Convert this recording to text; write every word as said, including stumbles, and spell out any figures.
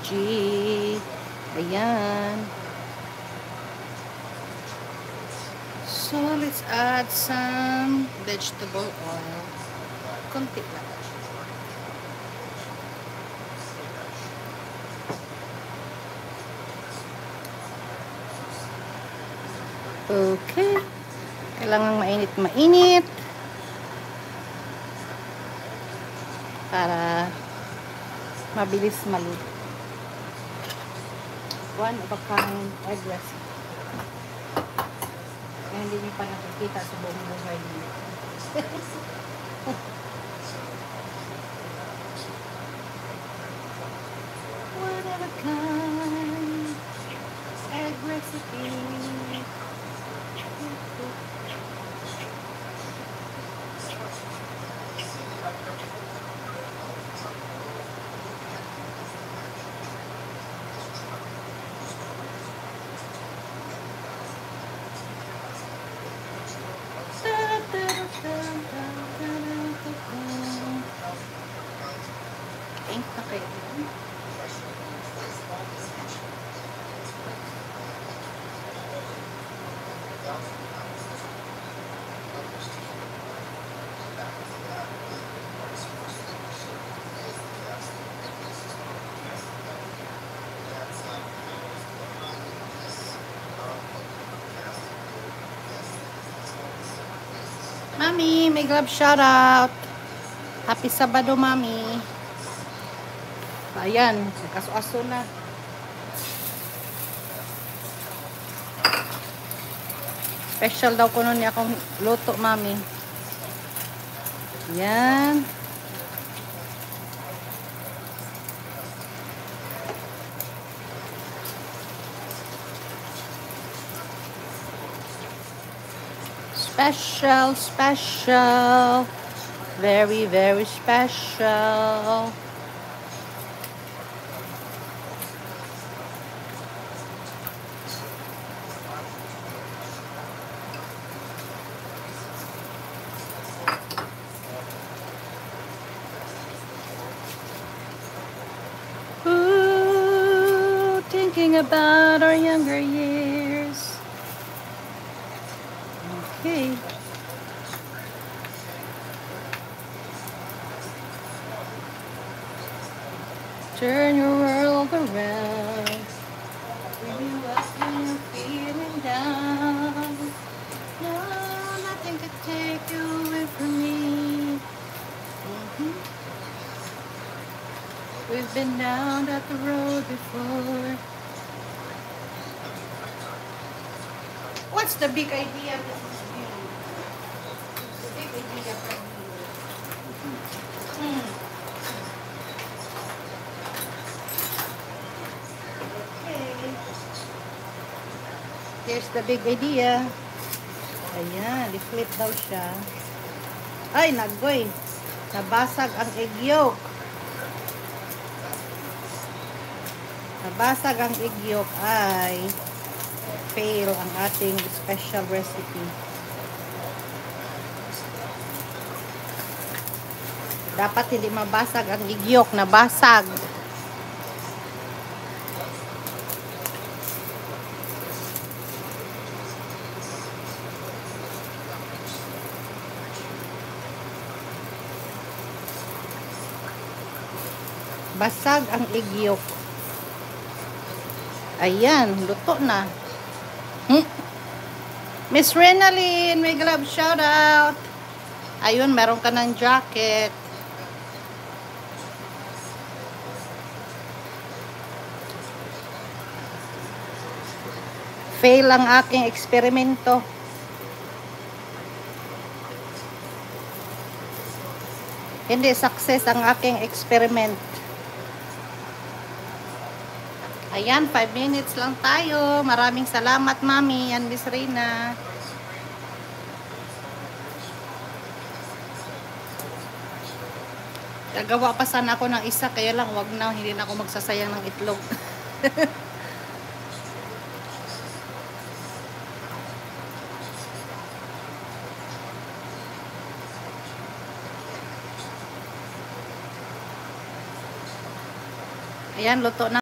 veggie. Ayan. So, let's add some vegetable oil. Konti lang. Okay. Kailangan mainit-mainit para mabilis maluto. One of a kind egg recipe. Kaya hindi niyo pa nakikita sa buong buhay niyo. One of a kind egg recipe. Ink na kayo. Mami, may glove shoutout. Happy Sabado, Mami. Ayan, nagkaso-aso na. Special daw ko nun niya akong luto, Mami. Ayan. Special, special. Very, very special. Ooh, thinking about our younger years. Okay. Turn your world around. Bring you up when you're feeling down. No, nothing to take you away from me. Mm-hmm. We've been down that road before. What's the big idea? The big idea from you. Mm. Here's the big idea. Ayan, i-flip daw siya. Ay, nagoy. Nabasag ang egg yolk. Nabasag ang egg yolk ay fail ang ating special recipe. Dapat hindi mabasag ang egg yolk. Nabasag. Basag ang egg yolk. Ayan, luto na. Hmm? Miss Renaline, may glove shout out. Ayun, meron ka ng jacket. Fail ang aking eksperimento. Hindi success ang aking experiment. Ayan, five minutes lang tayo. Maraming salamat, Mami and Miss Reyna. Gagawa pa sana ako ng isa, kaya lang wag na, hindi na ako magsasayang ng itlog. Ayan, luto na.